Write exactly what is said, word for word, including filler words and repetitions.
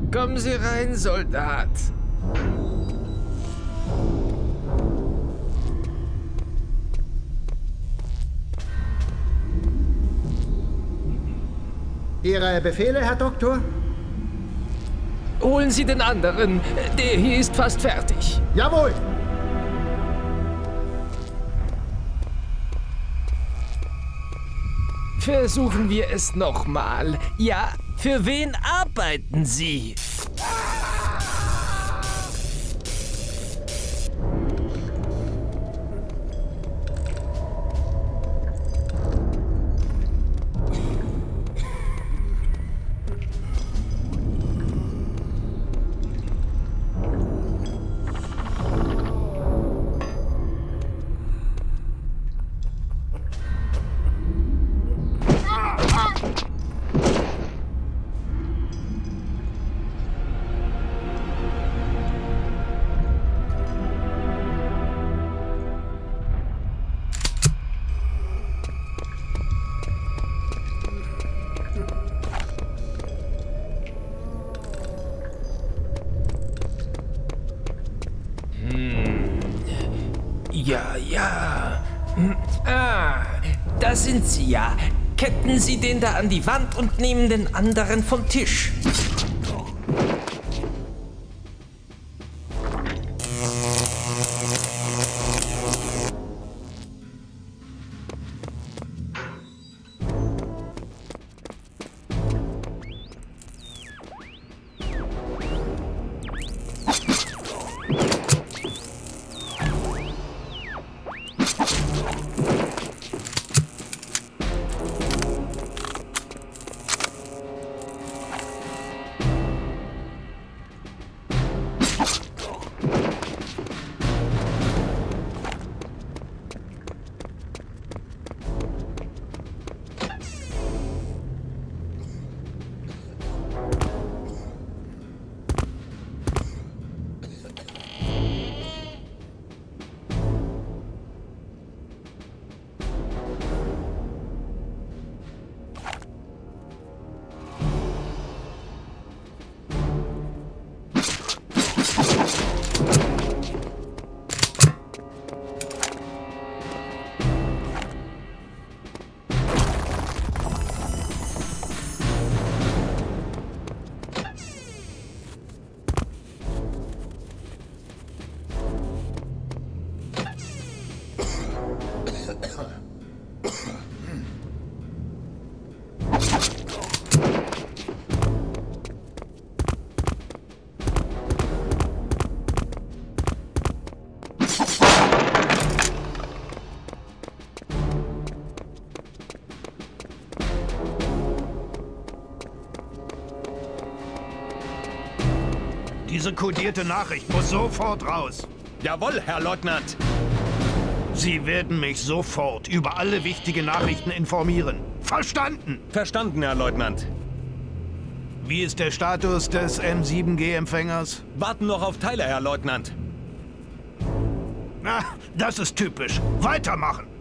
Kommen Sie rein, Soldat. Ihre Befehle, Herr Doktor? Holen Sie den anderen. Der hier ist fast fertig. Jawohl! Versuchen wir es nochmal. Ja, für wen arbeiten Sie? Ja, ja. Hm. Ah, da sind Sie ja. Ketten Sie den da an die Wand und nehmen den anderen vom Tisch. Diese kodierte Nachricht muss sofort raus. Jawohl, Herr Leutnant. Sie werden mich sofort über alle wichtigen Nachrichten informieren. Verstanden? Verstanden, Herr Leutnant. Wie ist der Status des M sieben G-Empfängers? Warten noch auf Teile, Herr Leutnant. Na, das ist typisch. Weitermachen!